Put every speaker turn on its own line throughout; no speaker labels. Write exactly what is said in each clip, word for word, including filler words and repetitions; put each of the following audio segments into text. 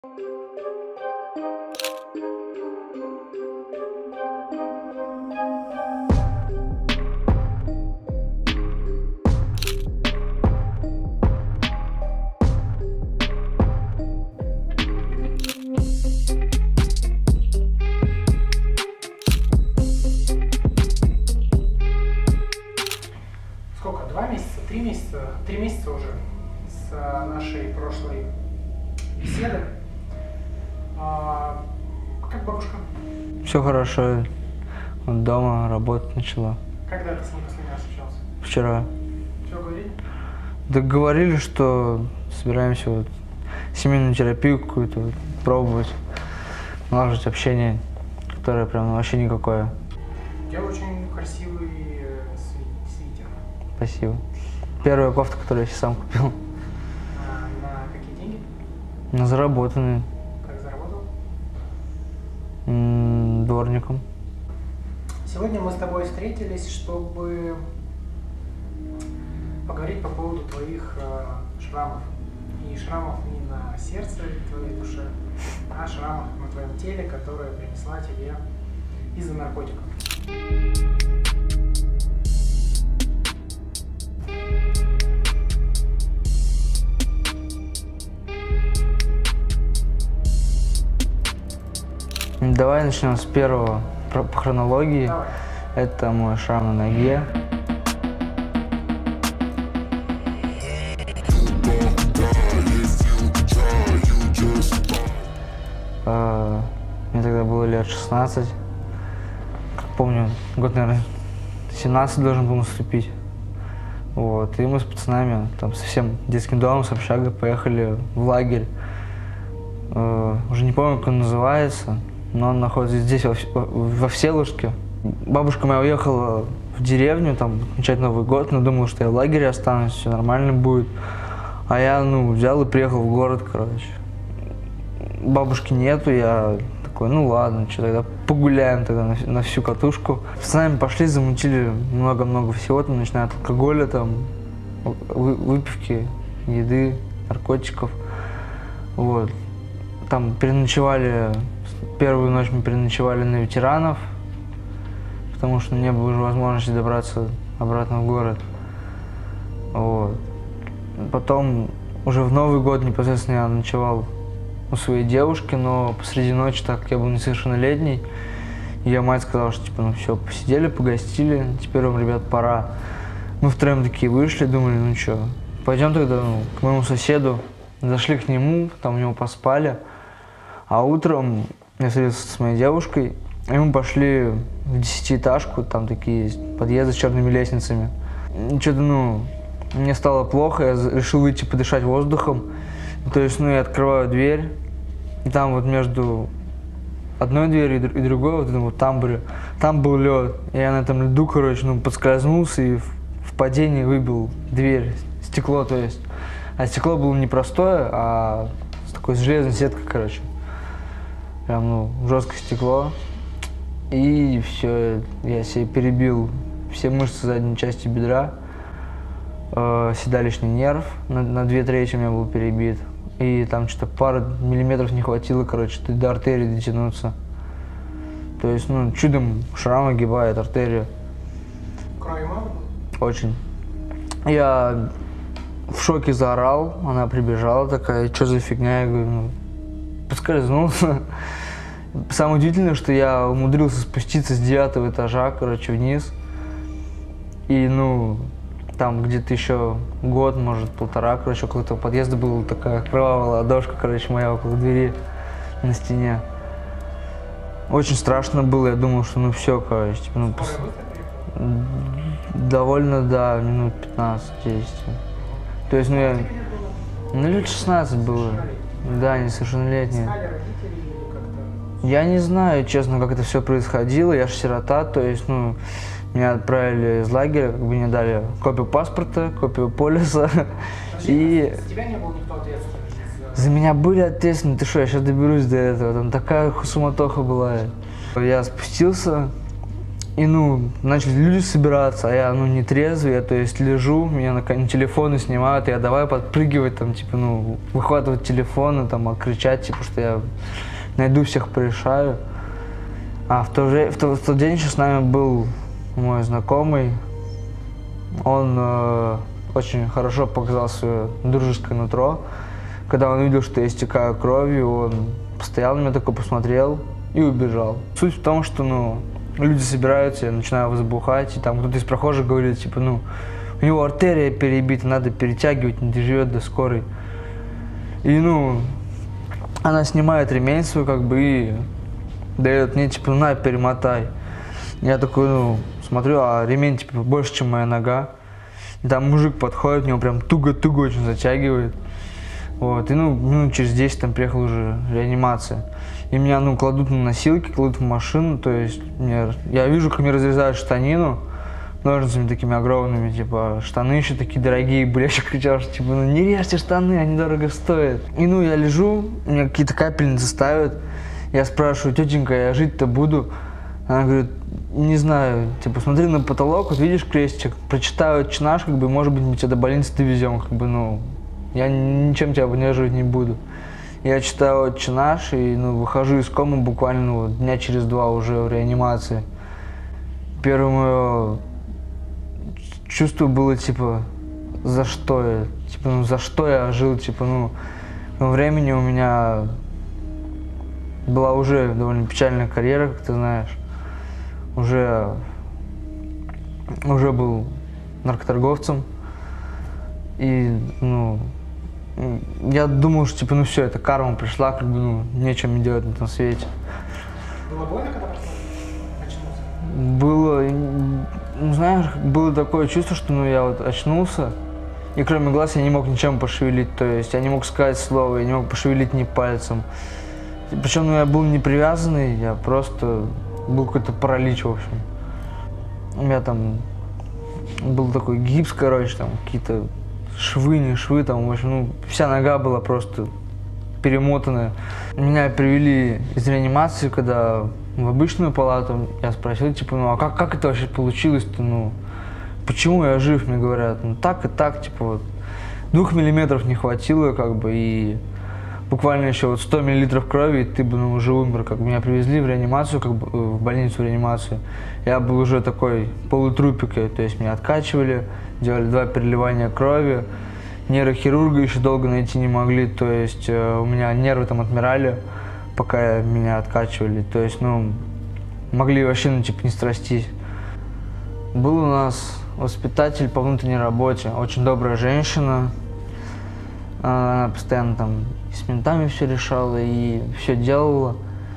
Сколько? Два месяца? Три месяца? Три месяца уже с нашей прошлой беседы. А, как бабушка?
Все хорошо. Вот дома работать начала.
Когда ты с ней последний раз общался?
Вчера.
Что говорили?
Да говорили, что собираемся вот семейную терапию какую-то вот пробовать, налаживать общение, которое прям вообще никакое.
У тебя очень красивый э, сви- свитер.
Спасибо. Первая кофта, которую я себе сам купил.
А, на какие деньги?
На заработанные.
Как заработал?
М, дворником.
Сегодня мы с тобой встретились, чтобы поговорить по поводу твоих э, шрамов. И шрамов не на сердце твоей душе, а шрамов на твоем теле, которые принесла тебе из-за наркотиков.
Давай начнем с первого по по хронологии.
Давай.
Это мой шрам на ноге. А, Мне тогда было лет шестнадцать. Как помню, год, наверное, семнадцать должен был наступить. Вот. И мы с пацанами, там, со всем детским домом, с общагой поехали в лагерь. А, Уже не помню, как он называется, но он находится здесь, во, Вс- во Всеволожске. Бабушка моя уехала в деревню, там, отмечать Новый год, но думала, что я в лагере останусь, все нормально будет. А я, ну, взял и приехал в город, короче. Бабушки нету, я такой, ну ладно, что тогда погуляем тогда на, на всю катушку. С нами пошли, замутили много-много всего, там, начиная от алкоголя, там, вы, выпивки, еды, наркотиков. Вот. Там переночевали, первую ночь мы переночевали на ветеранов, потому что не было уже возможности добраться обратно в город. Вот. Потом уже в Новый год непосредственно я ночевал у своей девушки, но посреди ночи, так как я был несовершеннолетний, ее мать сказала, что типа, ну все, посидели, погостили, теперь вам, ребят, пора. Мы втроем такие вышли, думали, ну что, пойдем тогда ну, к моему соседу. Зашли к нему, там у него поспали, а утром я встретился с моей девушкой, и мы пошли в десятиэтажку, там такие есть подъезды с черными лестницами. Что-то, ну, мне стало плохо, я решил выйти подышать воздухом. То есть, ну, я открываю дверь, и там вот между одной дверью и другой, вот этом вот тамбуре, там был лед. И я на этом льду, короче, ну, подскользнулся и в, в падении выбил дверь, стекло, то есть. А стекло было не простое, а с такой железной сеткой, короче. Прям, ну, жесткое стекло. И все, я себе перебил все мышцы задней части бедра. Э, седалищный нерв на, на две трети у меня был перебит. И там что-то пару миллиметров не хватило, короче, до артерии дотянуться. То есть, ну, чудом шрам огибает артерию.
Крови мало было?
Очень. Я в шоке заорал, она прибежала такая, что за фигня? Я говорю, ну, поскользнулся. Самое удивительное, что я умудрился спуститься с девятого этажа, короче, вниз. И, ну, там где-то еще год, может, полтора, короче, около этого подъезда была такая кровавая ладошка, короче, моя около двери на стене. Очень страшно было, я думал, что ну все, короче, типа, ну, пос... довольно, да, минут пятнадцать-десять. То есть, ну, я, ну, лет шестнадцать было, да, несовершеннолетний. Я не знаю, честно, как это все происходило, я же сирота, то есть, ну, меня отправили из лагеря, как бы мне дали копию паспорта, копию полиса. И
За тебя не был никто ответственный?
за меня были ответственны, ты что, я сейчас доберусь до этого, там такая суматоха была. Я спустился, И, ну, начали люди собираться, а я, ну, не трезвый, я, то есть, лежу, меня на, на телефоны снимают, я давай подпрыгивать, там, типа, ну, выхватывать телефоны, там, а кричать, типа, что я найду всех, порешаю. А в тот, же, в тот, в тот день еще с нами был мой знакомый, он э, очень хорошо показал свое дружеское нутро. Когда он увидел, что я истекаю кровью, он постоял на меня, такой посмотрел и убежал. Суть в том, что, ну, люди собираются, я начинаю возбухать, и там кто-то из прохожих говорит, типа, ну, у него артерия перебита, надо перетягивать, не доживет до скорой. И, ну, она снимает ремень свой, как бы, и дает мне, типа, на, перемотай. Я такой, ну, смотрю, а ремень, типа, больше, чем моя нога. И там мужик подходит, него прям туго-туго очень затягивает. Вот, и, ну, минут через десять там приехала уже реанимация. И меня, ну, кладут на носилки, кладут в машину, то есть мне, я вижу, как мне разрезают штанину ножницами такими огромными, типа, штаны еще такие дорогие были, я еще кричал, что, типа, ну, не режьте штаны, они дорого стоят. И, ну, я лежу, мне какие-то капельницы ставят, я спрашиваю, тетенька, я жить-то буду? Она говорит, не знаю, типа, смотри на потолок, вот видишь крестик, прочитаю «Отче наш», как бы, может быть, мы тебя до больницы довезем, как бы, ну, я ничем тебя поддерживать не буду. Я читаю «Отче наш» и, ну, выхожу из комы буквально, ну, дня через два уже в реанимации. Первое мое чувство было, типа, за что я? Типа, ну, за что я жил? Типа, ну, во времени у меня была уже довольно печальная карьера, как ты знаешь. Уже, уже был наркоторговцем. И, ну, я думал, что, типа, ну все, это карма пришла, как бы, ну, нечем мне делать на этом свете.
Было больно, когда очнулся?
Было, ну, знаешь, было такое чувство, что, ну, я вот очнулся, и кроме глаз я не мог ничем пошевелить, то есть я не мог сказать слово, я не мог пошевелить ни пальцем. Причем, ну, я был не привязанный, я просто, был какой-то паралич, в общем. У меня там был такой гипс, короче, там какие-то швы, не швы, там, в общем, ну, вся нога была просто перемотанная. Меня привели из реанимации, когда в обычную палату, я спросил, типа, ну, а как, как это вообще получилось-то, ну, почему я жив, мне говорят, ну, так и так, типа, вот, двух миллиметров не хватило, как бы, и буквально еще вот сто миллилитров крови, и ты бы, ну, уже умер, как бы, меня привезли в реанимацию, как бы, в больницу в реанимацию, я был уже такой полутрупик, то есть меня откачивали, делали два переливания крови, нейрохирурга еще долго найти не могли, то есть э, у меня нервы там отмирали, пока меня откачивали, то есть, ну, могли вообще, ну, типа, не страстись. Был у нас воспитатель по внутренней работе, очень добрая женщина, она постоянно там и с ментами все решала, и все делала.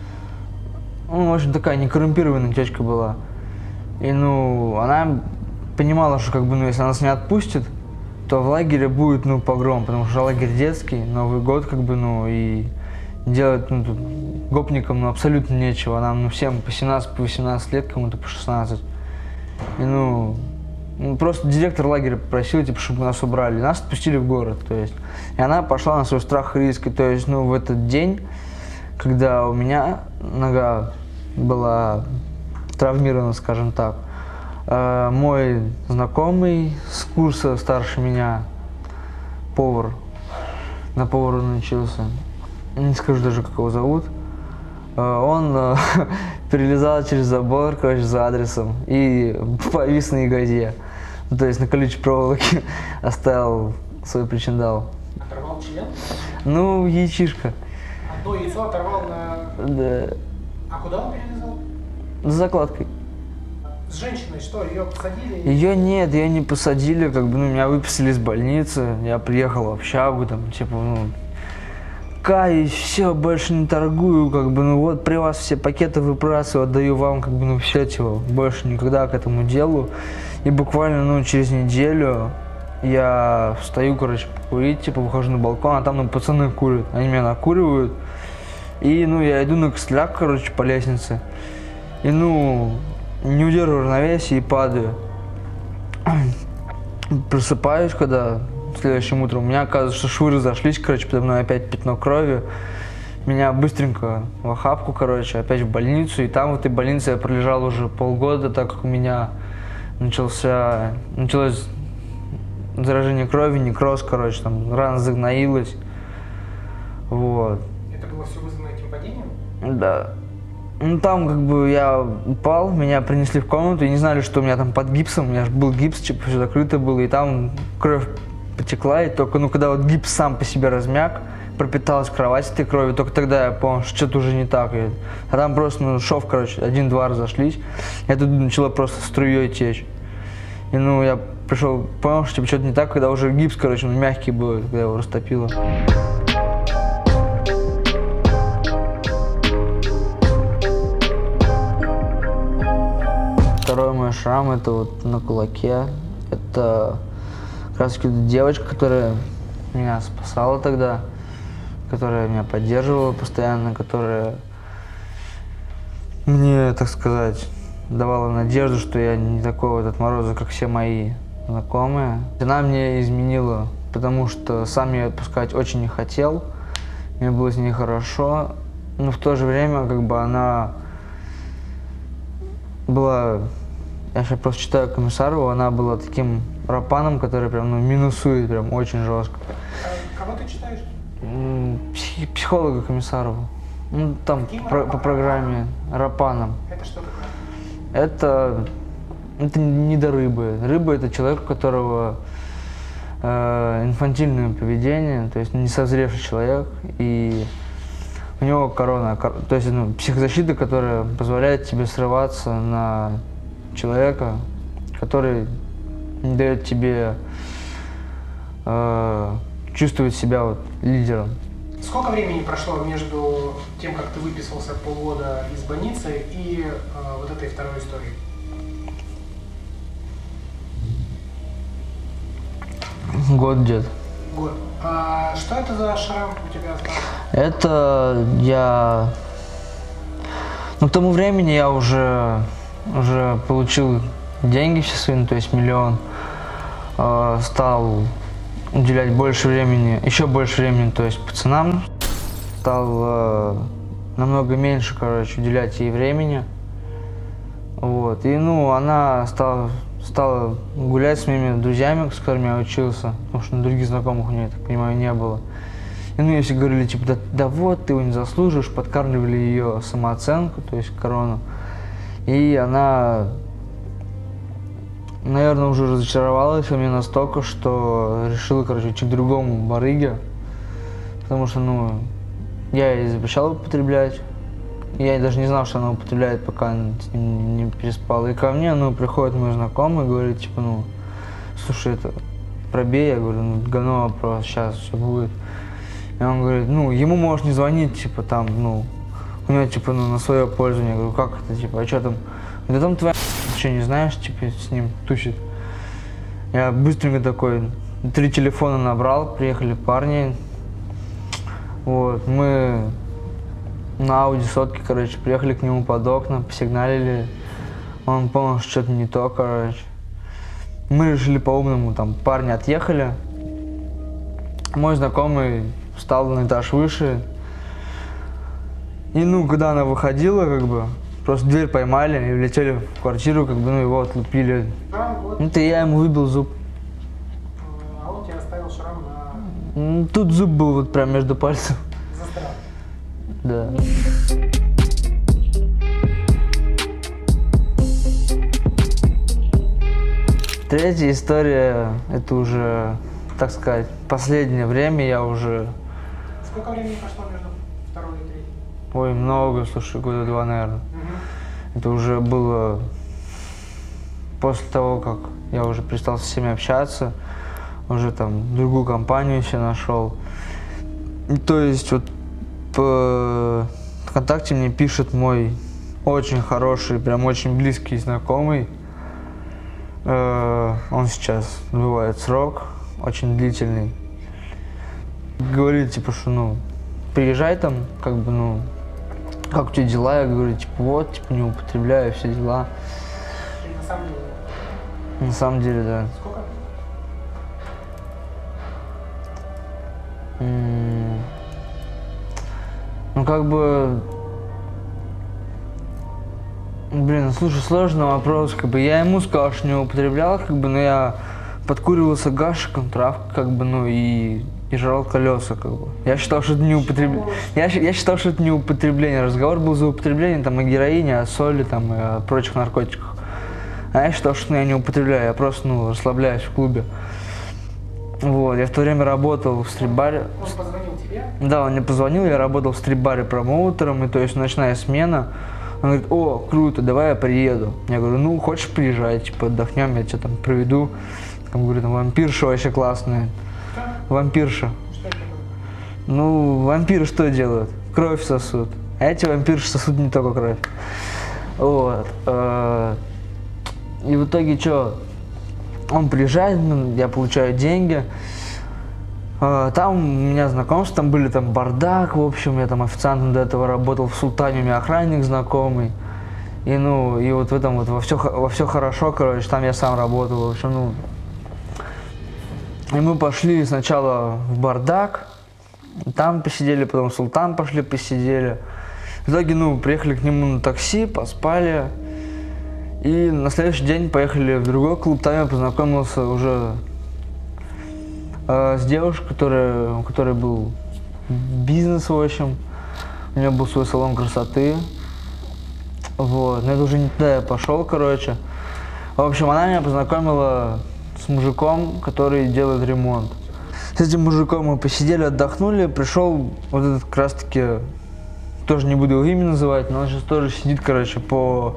Ну, в общем, такая некоррумпированная течка была. И, ну, она понимала, что, как бы, ну, если она нас не отпустит, то в лагере будет, ну, погром, потому что лагерь детский, Новый год, как бы, ну, и делать, ну, тут гопникам, ну, абсолютно нечего. Нам, ну, всем по семнадцать, по восемнадцать лет, кому-то по шестнадцать. И, ну, ну, просто директор лагеря попросил, типа, чтобы нас убрали. Нас отпустили в город, то есть. И она пошла на свой страх и риск. И, то есть, ну, в этот день, когда у меня нога была травмирована, скажем так, э, мой знакомый с курса старше меня, повар, на повара научился, не скажу даже, как его зовут, э, он э, перелезал через забор, короче, за адресом и повис на ягозе. Ну, то есть на колючей проволоке оставил свой причиндал.
Оторвал член?
Ну, яичишко.
Одно яйцо оторвал на...
Да.
А куда он перелезал?
С закладкой.
С женщиной что, ее посадили?
Ее нет, ее не посадили, как бы, ну, меня выписали из больницы, я приехал в общагу, там, типа, ну, каюсь, все, больше не торгую, как бы, ну, вот, при вас все пакеты выбрасываю, отдаю вам, как бы, ну, все, типа, больше никогда к этому делу. И буквально, ну, через неделю я встаю, короче, покурить, типа, выхожу на балкон, а там, ну, пацаны курят, они меня накуривают. И, ну, я иду на костыляк, короче, по лестнице, и, ну, не удерживаю равновесие и падаю. Просыпаюсь, когда следующим утром, у меня оказывается, что швы разошлись, короче, подо мной опять пятно крови. меня быстренько в охапку, короче, опять в больницу. И там в этой больнице я пролежал уже полгода, так как у меня начался, началось заражение крови, некроз, короче, там рана загноилась. Вот.
Это было все вызвано этим падением?
Да. Ну там как бы я упал, меня принесли в комнату и не знали, что у меня там под гипсом, у меня же был гипс, типа все закрыто было, и там кровь потекла, и только ну когда вот гипс сам по себе размяк, пропиталась кровать этой кровью, только тогда я понял, что что-то уже не так. И, а там просто ну, шов, короче, один-два разошлись, и оттуда начало просто струей течь. И ну я пришел, понял, что типа, что-то не так, когда уже гипс, короче, он мягкий был, когда его растопило. Второй мой шрам, это вот на кулаке. Это как раз таки девочка, которая меня спасала тогда, которая меня поддерживала постоянно, которая мне, так сказать, давала надежду, что я не такой вот отморозок, как все мои знакомые. Она мне изменила, потому что сам я отпускать очень не хотел, мне было с ней хорошо, но в то же время как бы она была, я сейчас просто читаю Комиссарову, она была таким рапаном, который прям ну, минусует прям очень жестко.
А кого ты читаешь?
Псих, психолога Комиссарову. Ну, там про, по программе Рапаном.
Это что такое?
Это, это не до рыбы. Рыба — это человек, у которого э, инфантильное поведение, то есть не созревший человек, и у него корона, кор, то есть ну, психозащита, которая позволяет тебе срываться на человека, который не дает тебе э, чувствовать себя вот лидером.
Сколько времени прошло между тем, как ты выписался полгода из больницы, и э, вот этой второй историей?
Год где-то.
Год. А что это за шрам у тебя остался?
Это я... Ну, к тому времени я уже, уже получил деньги все свои, ну, то есть миллион. Э, стал уделять больше времени, еще больше времени, то есть пацанам. Стал э, намного меньше, короче, уделять ей времени. Вот. И, ну, она стала, стала гулять с моими друзьями, с которыми я учился, потому что других знакомых у нее, я так понимаю, не было. И, ну, ей все говорили, типа, да, да вот, ты его не заслуживаешь, подкармливали ее самооценку, то есть корону. И она, наверное, уже разочаровалась во мне настолько, что решила, короче, идти к другому барыге, потому что, ну, я ей запрещал употреблять. Я даже не знал, что она употребляет, пока с ним не переспал. И ко мне, ну, приходит мой знакомый и говорит, типа, ну, слушай, это пробей. Я говорю, ну, говно вопрос, сейчас все будет. И он говорит, ну, ему можешь не звонить, типа, там, ну, у него, типа, ну, на свое пользование. Я говорю, как это, типа, а что там? Да там твоя, ты что, не знаешь, типа, с ним тусит. Я быстренько такой, три телефона набрал, приехали парни. Вот, мы на Ауди сотке, короче, приехали к нему под окна, посигналили. Он понял, что что-то не то, короче. Мы решили по-умному, там, парни отъехали. Мой знакомый встал на этаж выше. И, ну, когда она выходила, как бы, просто дверь поймали и влетели в квартиру, как бы, ну, его отлупили.
А, вот.
Ну, ты я ему выбил зуб.
А он тебе оставил шрам на...
Ну, тут зуб был вот прям между пальцев.
Застрял.
Да. Третья история, это уже, так сказать, последнее время я уже...
Сколько времени прошло между второй и третьей?
Ой, много, слушай, года два, наверное.
Угу.
Это уже было после того, как я уже перестал со всеми общаться, уже там другую компанию себе нашел. И, то есть вот по ВКонтакте мне пишет мой очень хороший, прям очень близкий знакомый. Э, он сейчас отбывает срок, очень длительный. Говорит, типа, что, ну, приезжай там, как бы, ну, как у тебя дела? Я говорю, типа, вот, типа, не употребляю, все дела.
И на самом деле?
На самом деле, да.
Сколько?
М-м- ну, как бы... Блин, слушай, сложный вопрос, как бы я ему сказал, что не употреблял, как бы, но я подкуривался гашиком, травкой, как бы, ну и, и жрал колеса, как бы. Я считал, что это не употребление. Я, я считал, что это не употребление. Разговор был за употребление там, о героине, о соли там, и о прочих наркотиках. А я считал, что ну, я не употребляю, я просто ну, расслабляюсь в клубе. Вот, я в то время работал в стрип-баре.
Он позвонил тебе?
Да, он мне позвонил, я работал в стрип-баре промоутером, и то есть ночная смена. Он говорит, о, круто, давай я приеду. Я говорю, ну, хочешь приезжай, типа, отдохнем, я тебя там проведу. Там, говорю, там вампирша вообще классная.
Что?
Вампирша.
Что это такое?
Ну, вампиры что делают? Кровь сосут. А эти вампирши сосут не только кровь. Вот. И в итоге что? Он приезжает, я получаю деньги. Там у меня знакомства, там были там бардак, в общем, я там официантом до этого работал в Султане, у меня охранник знакомый. И ну, и вот в этом вот во все, во все хорошо, короче, там я сам работал, в общем, ну. И мы пошли сначала в бардак, там посидели, потом в Султан пошли, посидели. В итоге, ну, приехали к нему на такси, поспали. И на следующий день поехали в другой клуб, там я познакомился уже э, с девушкой, которая, у которой был бизнес, в общем. У нее был свой салон красоты. Вот, но это уже не туда я пошел, короче. В общем, она меня познакомила с мужиком, который делает ремонт. С этим мужиком мы посидели, отдохнули, пришел вот этот как раз таки, тоже не буду его имя называть, но он сейчас тоже сидит, короче, по...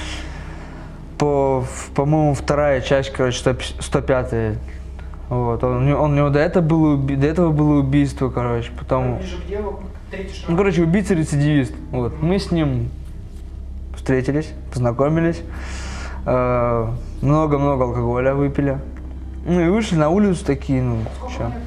По, по-моему, вторая часть, короче, сто пятая. Вот. Он, он, у него до этого, было, до этого было убийство, короче, потом...
Ближе к делу, третий шаг.
Ну, короче, убийца-рецидивист. Вот. Мы с ним встретились, познакомились, много-много алкоголя выпили. Ну и вышли на улицу такие, ну,
Сколько лет?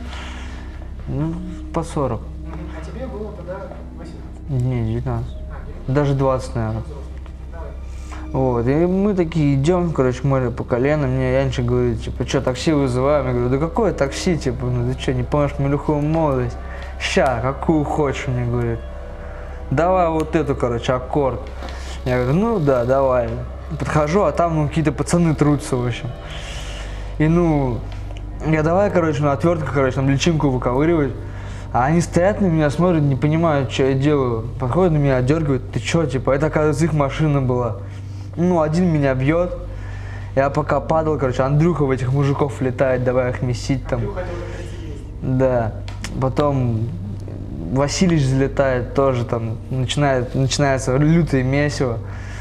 Ну, по сорок.
А тебе было тогда восемнадцать?
Не, девятнадцать.
А, девятнадцать.
Даже двадцать, наверное.
Давай.
Вот, и мы такие идем, короче, море по колено, мне Янчик говорит, типа, что, такси вызываем? Я говорю, да какое такси, типа, ну ты что, не помнишь мою лихую молодость? Ща, какую хочешь, мне говорит. Давай вот эту, короче, аккорд. Я говорю, ну да, давай. Подхожу, а там, ну, какие-то пацаны трутся, в общем. И, ну, я давай, короче, ну, отвертка, короче, там личинку выковыривать. А они стоят на меня, смотрят, не понимают, что я делаю. Подходят на меня, отдергивают, ты что, типа, это, оказывается, их машина была. Ну, один меня бьет. Я пока падал, короче, Андрюха в этих мужиков летает, давай их месить там.
Андрюха, это уже тридцать.
Да. Потом Василич залетает тоже там, начинает, начинается лютое месиво.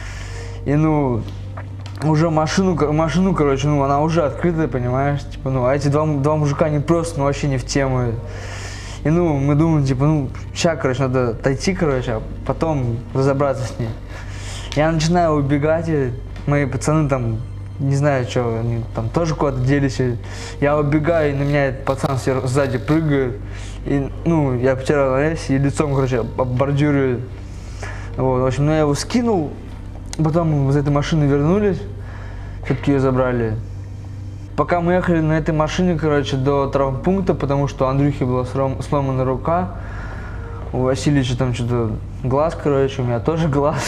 И, ну, уже машину, машину, короче, ну, она уже открытая, понимаешь, типа, ну, а эти два, два мужика не просто, ну, вообще не в тему. И, ну, мы думаем, типа, ну, сейчас, короче, надо отойти, короче, а потом разобраться с ней. Я начинаю убегать, и мои пацаны там, не знаю, что, они там тоже куда-то делись. Я убегаю, и на меня этот пацан сзади прыгает. И, ну, я потерял навес, и лицом, короче, оббордюривает. Вот, в общем, ну, я его скинул, потом мы из этой машины вернулись, все-таки ее забрали. Пока мы ехали на этой машине, короче, до травмпункта, потому что у Андрюхи была сломана рука, у Васильевича там что-то глаз, короче, у меня тоже глаз.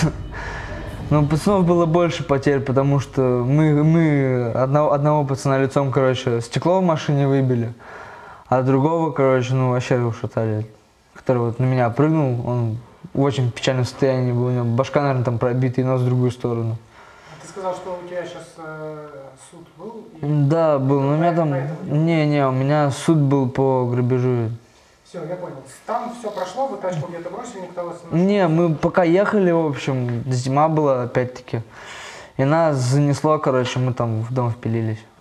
Но у пацанов было больше потерь, потому что мы, мы одного, одного пацана лицом, короче, стекло в машине выбили, а другого, короче, ну вообще ушатали, который вот на меня прыгнул, он в очень печальном состоянии был, у него башка, наверное, там пробита и нос в другую сторону.
Ты сказал, что у тебя сейчас э, суд был? И...
Да, был, но у меня там, не-не, у меня суд был по грабежу.
Все, я понял. Там все прошло, вы тачку где-то бросили, никто вас не...
Не, мы пока ехали, в общем, зима была опять-таки, и нас занесло, короче, мы там в дом впилились.